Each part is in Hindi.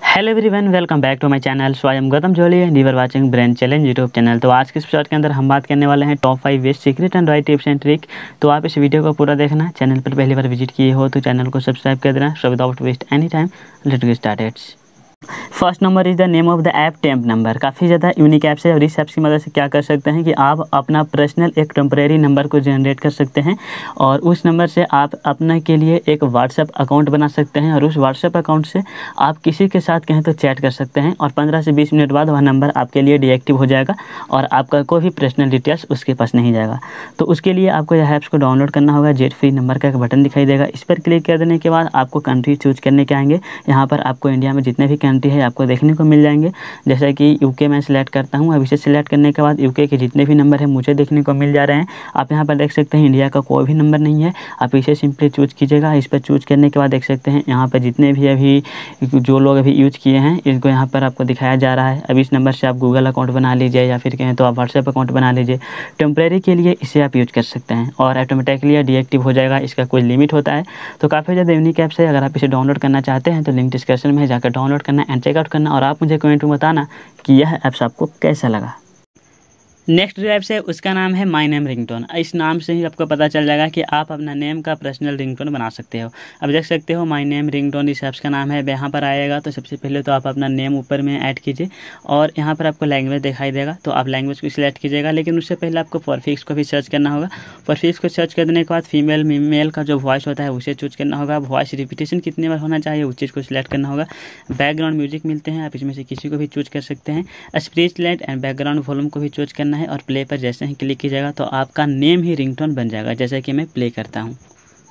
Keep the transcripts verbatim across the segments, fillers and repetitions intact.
Hello everyone, welcome back to my channel. So I am Gautam Jolly and you are watching brain challenge YouTube channel. तो आज के इस एपिसोड के अंदर हम बात करने वाले हैं top five best secret and right tips and trick. तो आप इस वीडियो को पूरा देखना। चैनल पर पहली बार विजिट किए हो तो चैनल को सब्सक्राइब कर देना। So without waste any time let's get started. First number is the name of the app temp number. काफ़ी ज़्यादा यूनिक ऐप्स है और इस ऐप्स की मदद से क्या कर सकते हैं कि आप अपना पर्सनल एक टेम्परेरी नंबर को जनरेट कर सकते हैं और उस नंबर से आप अपने के लिए एक व्हाट्सएप अकाउंट बना सकते हैं और उस व्हाट्सएप अकाउंट से आप किसी के साथ कहें तो चैट कर सकते हैं और पंद्रह से बीस मिनट बाद वह नंबर आपके लिए डीएक्टिव हो जाएगा और आपका कोई भी पर्सनल डिटेल्स उसके पास नहीं जाएगा। तो उसके लिए आपको यह ऐप्स को डाउनलोड करना होगा। जेट फ्री नंबर का एक बटन दिखाई देगा, इस पर क्लिक कर देने के बाद आपको कंट्री चूज करने के आएंगे। यहाँ पर आपको इंडिया में जितने भी कंट्री है आपको देखने को मिल जाएंगे। जैसे कि यूके में सिलेक्ट करता हूँ। अब इसे सिलेक्ट करने के बाद यूके के जितने भी नंबर हैं मुझे देखने को मिल जा रहे हैं। आप यहाँ पर देख सकते हैं इंडिया का कोई भी नंबर नहीं है। आप इसे सिंपली चूज कीजिएगा। इस पर चूज करने के बाद देख सकते हैं यहाँ पर जितने भी अभी जो लोग अभी यूज किए हैं इनको यहाँ पर आपको दिखाया जा रहा है। अब इस नंबर से आप गूगल अकाउंट बना लीजिए या फिर कहें तो आप व्हाट्सएप अकाउंट बना लीजिए। टेम्परेरी के लिए इसे आप यूज कर सकते हैं और ऑटोमेटिकली डीएक्टिव हो जाएगा। इसका कोई लिमिट होता है। तो काफ़ी ज़्यादा यूनिक ऐप्स है। अगर आप इसे डाउनलोड करना चाहते हैं तो लिंक डिस्क्रिप्शन में जाकर डाउनलोड करना एंड चेकआउट करना और आप मुझे कमेंट में बताना कि यह ऐप्स आपको कैसा लगा। नेक्स्ट जो ऐप्स है उसका नाम है माई नेम रिंगटोन। इस नाम से ही आपको पता चल जाएगा कि आप अपना नेम का पर्सनल रिंगटोन बना सकते हो। अब देख सकते हो माई नेम रिंगटोन इस ऐप्स का नाम है। यहाँ पर आएगा तो सबसे पहले तो आप अपना नेम ऊपर में ऐड कीजिए और यहाँ पर आपको लैंग्वेज दिखाई देगा तो आप लैंग्वेज को सिलेक्ट कीजिएगा। लेकिन उससे पहले आपको परफिक्स को भी सर्च करना होगा। परफिक्स को सर्च करने के बाद फीमेल मेल का जो वॉइस होता है उसे चूज करना होगा। वॉइस रिपीटेशन कितने बार होना चाहिए उस चीज़ को सिलेक्ट करना होगा। बैकग्राउंड म्यूजिक मिलते हैं, आप इसमें से किसी को भी चूज कर सकते हैं। Speech late and background volume को भी चूज करना है और प्ले पर जैसे ही क्लिक कीजिएगा तो आपका नेम ही रिंगटोन बन जाएगा। जैसा कि मैं प्ले करता हूं।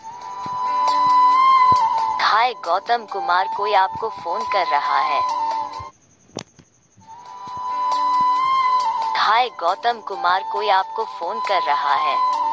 हाय गौतम कुमार, कोई आपको फोन कर रहा है। हाय गौतम कुमार, कोई आपको फोन कर रहा है।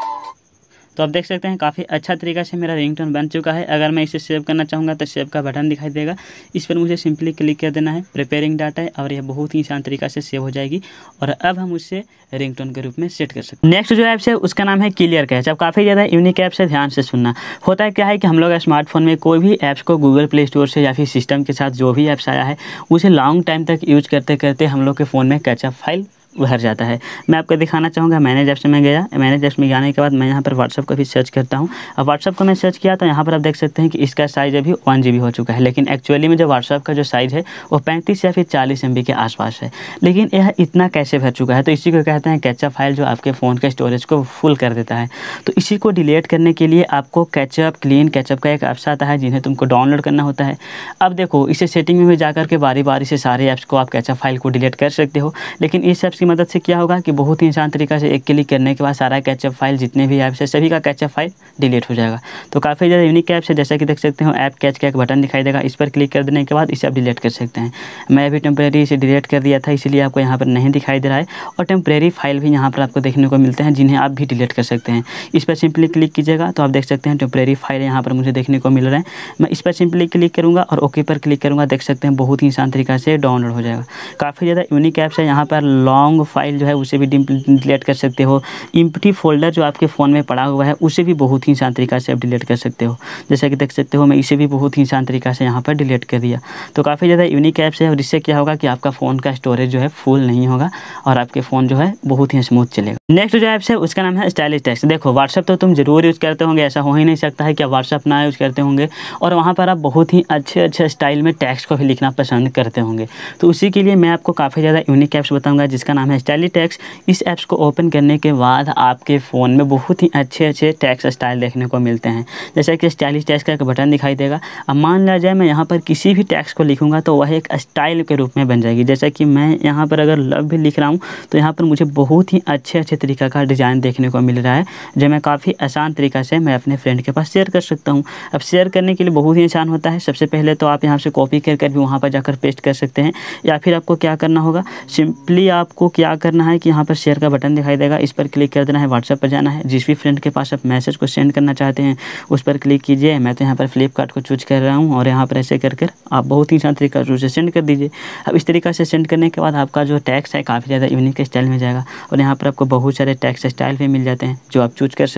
तो आप देख सकते हैं काफ़ी अच्छा तरीका से मेरा रिंगटोन बन चुका है। अगर मैं इसे सेव करना चाहूँगा तो सेव का बटन दिखाई देगा, इस पर मुझे सिंपली क्लिक कर देना है। प्रिपेयरिंग डाटा है और यह बहुत ही आसान तरीका से सेव हो जाएगी और अब हम उससे रिंगटोन के रूप में सेट कर सकते हैं। नेक्स्ट जो ऐप्स है उसका नाम है क्लियर कैच। अब काफ़ी ज़्यादा यूनिक ऐप्स है, ध्यान से सुनना। होता है क्या है कि हम लोग स्मार्टफोन में कोई भी ऐप्स को गूगल प्ले स्टोर से या फिर सिस्टम के साथ जो भी ऐप्स आया है उसे लॉन्ग टाइम तक यूज करते करते हम लोग के फ़ोन में कैचअप फाइल भर जाता है। मैं आपको दिखाना चाहूँगा। मैनेज ऐप्स में गया, मैनेज ऐप्स में जाने के बाद मैं यहाँ पर व्हाट्सएप को भी सर्च करता हूँ। अब व्हाट्सएप को मैं सर्च किया तो यहाँ पर आप देख सकते हैं कि इसका साइज़ अभी वन जी बी हो चुका है। लेकिन एक्चुअली में जो व्हाट्सएप का जो साइज़ है वो पैंतीस या फिर चालीस एम बी के आसपास है। लेकिन यह इतना कैसे भर चुका है? तो इसी को कहते हैं कैचअप फाइल, जो आपके फ़ोन के स्टोरेज को फुल कर देता है। तो इसी को डिलीट करने के लिए आपको कैचअप क्लीन कैचअप का एक ऐप्स आता है जिन्हें तुमको डाउनलोड करना होता है। अब देखो, इसे सेटिंग में भी जाकर के बारी बारी से सारे ऐप्स को आप कैचअप फाइल को डिलीट कर सकते हो। लेकिन इस ऐप्स की मदद से क्या होगा कि बहुत ही आसान तरीका से एक क्लिक करने के बाद सारा कैचअप फाइल जितने भी ऐप्स है सभी का कैचअप फाइल डिलीट हो जाएगा। तो काफ़ी ज़्यादा यूनिक ऐप्स है। जैसा कि देख सकते हो ऐप कैच का एक बटन दिखाई देगा, इस पर क्लिक कर देने के बाद इसे आप डिलीट कर सकते हैं। मैं अभी टेम्परेरी इसे डिलीट कर दिया था इसलिए आपको यहाँ पर नहीं दिखाई दे रहा है। और टेम्परेरी फाइल भी यहाँ पर आपको देखने को मिलते हैं जिन्हें आप भी डिलीट कर सकते हैं। इस पर सिंपली क्लिक कीजिएगा तो आप देख सकते हैं टेम्परेरी फाइल यहाँ पर मुझे देखने को मिल रहे हैं। मैं इस पर सिंपली क्लिक करूँगा और ओके पर क्लिक करूँगा, देख सकते हैं बहुत ही आसान तरीका से डाउनलोड हो जाएगा। काफ़ी ज़्यादा यूनिक ऐप्स है। यहाँ पर लॉन्ग फाइल जो है उसे भी डिलीट कर सकते हो। इम्प्टी फोल्डर जो आपके फ़ोन में पड़ा हुआ है उसे भी बहुत ही आसान तरीका से आप डिलीट कर सकते हो। जैसा कि देख सकते हो मैं इसे भी बहुत ही आसान तरीका से यहाँ पर डिलीट कर दिया। तो काफ़ी ज़्यादा यूनिक ऐप्स है और इससे क्या होगा कि आपका फ़ोन का स्टोरेज जो है फुल नहीं होगा और आपके फ़ोन जो है बहुत ही स्मूथ चलेगा। नेक्स्ट जो ऐप्स है उसका नाम है स्टाइलिश टेक्स्ट। देखो, व्हाट्सएप तो तुम जरूर यूज़ करते होंगे, ऐसा हो ही नहीं सकता है कि आप व्हाट्सएप ना यूज़ करते होंगे और वहाँ पर आप बहुत ही अच्छे अच्छे स्टाइल में टेक्स्ट को भी लिखना पसंद करते होंगे। तो उसी के लिए मैं आपको काफ़ी ज़्यादा यूनिक ऐप्स बताऊँगा जिसका नाम है स्टाइलिश टेक्स्ट। इस ऐप्स को ओपन करने के बाद आपके फ़ोन में बहुत ही अच्छे अच्छे टेक्स्ट स्टाइल देखने को मिलते हैं। जैसे कि स्टाइलिश टेक्स्ट का एक बटन दिखाई देगा। अब मान लिया जाए मैं यहाँ पर किसी भी टेक्स्ट को लिखूँगा तो वह एक स्टाइल के रूप में बन जाएगी। जैसे कि मैं यहाँ पर अगर लव भी लिख रहा हूँ तो यहाँ पर मुझे बहुत ही अच्छे अच्छे तरीक़ा का डिज़ाइन देखने को मिल रहा है जो मैं काफ़ी आसान तरीक़ा से मैं अपने फ्रेंड के पास शेयर कर सकता हूँ। अब शेयर करने के लिए बहुत ही आसान होता है। सबसे पहले तो आप यहाँ से कॉपी कर कर भी वहाँ पर जाकर पेस्ट कर सकते हैं या फिर आपको क्या करना होगा, सिंपली आपको क्या करना है कि यहाँ पर शेयर का बटन दिखाई देगा, इस पर क्लिक कर देना है। व्हाट्सएप पर जाना है, जिस भी फ्रेंड के पास आप मैसेज को सेंड करना चाहते हैं उस पर क्लिक कीजिए। मैं तो यहाँ पर फ्लिपकार्ट को चूज कर रहा हूँ और यहाँ पर ऐसे कर कर आप बहुत ही आसान तरीका से उसे सेंड कर दीजिए। अब इस तरीका से सेंड करने के बाद आपका जो टेक्स्ट है काफ़ी ज़्यादा यूनिक स्टाइल में जाएगा और यहाँ पर आपको बहुत सारे टेक्स्ट स्टाइल भी मिल जाते हैं जो आप चूज कर सकते हैं।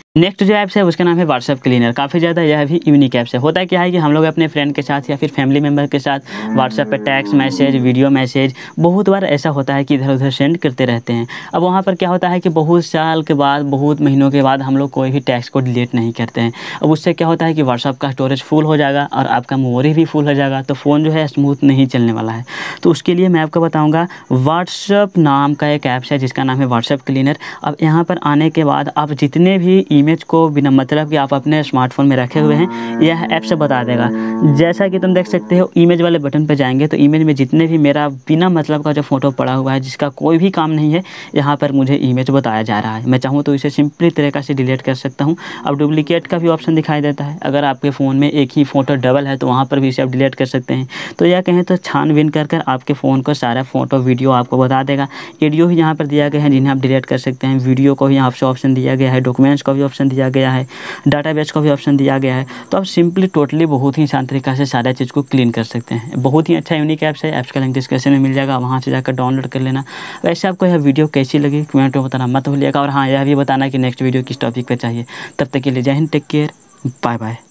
नेक्स्ट जो ऐप्स है उसका नाम है व्हाट्सएप क्लीनर। काफ़ी ज़्यादा यह भी यूनिक ऐप्स है। होता है क्या है कि हम लोग अपने फ्रेंड के साथ या फिर फैमिली मेम्बर के साथ व्हाट्सएप पे टेक्स्ट मैसेज, वीडियो मैसेज बहुत बार ऐसा होता है कि इधर उधर सेंड करते रहते हैं। अब वहाँ पर क्या होता है कि बहुत साल के बाद, बहुत महीनों के बाद हम लोग कोई भी टेक्स्ट को डिलीट नहीं करते हैं। अब उससे क्या होता है कि व्हाट्सएप का स्टोरेज फुल हो जाएगा और आपका मेमोरी भी फुल हो जाएगा, तो फ़ोन जो है स्मूथ नहीं चलने वाला है। तो उसके लिए मैं आपको बताऊँगा, व्हाट्सएप नाम का एक ऐप्स है जिसका नाम है व्हाट्सएप क्लीनर। अब यहाँ पर आने के बाद आप जितने भी इमेज को बिना मतलब कि आप अपने स्मार्टफोन में रखे हुए हैं, यह ऐप से बता देगा। जैसा कि तुम देख सकते हो, इमेज वाले बटन पर जाएंगे तो इमेज में जितने भी मेरा बिना मतलब का जो फोटो पड़ा हुआ है, जिसका कोई भी काम नहीं है, यहाँ पर मुझे इमेज बताया जा रहा है। मैं चाहूँ तो इसे सिंपली तरीक़ा से डिलीट कर सकता हूँ। अब डुप्लीकेट का भी ऑप्शन दिखाई देता है। अगर आपके फ़ोन में एक ही फ़ोटो डबल है तो वहाँ पर भी इसे आप डिलीट कर सकते हैं। तो यह कहें तो छानबीन कर कर आपके फ़ोन को सारा फ़ोटो वीडियो आपको बता देगा। ऑडियो भी यहाँ पर दिया गया है जिन्हें आप डिलीट कर सकते हैं। वीडियो को भी यहाँ से ऑप्शन दिया गया है, डॉक्यूमेंट्स का भी ऑप्शन दिया गया है, डाटाबेस का भी ऑप्शन दिया गया है। तो आप सिंपली टोटली बहुत ही आसान तरीक़ा से सारा चीज़ को क्लीन कर सकते हैं। बहुत ही अच्छा यूनिक ऐप्स है। ऐप्स का लिंक डिस्क्रिप्शन में मिल जाएगा, वहाँ से जाकर डाउनलोड कर लेना। वैसे आपको यह वीडियो कैसी लगी कमेंट में बताना मत भूलिएगा, और हाँ, यह भी बताना कि नेक्स्ट वीडियो किस टॉपिक पर चाहिए। तब तक के लिए जय हिंद, टेक केयर, बाय बाय।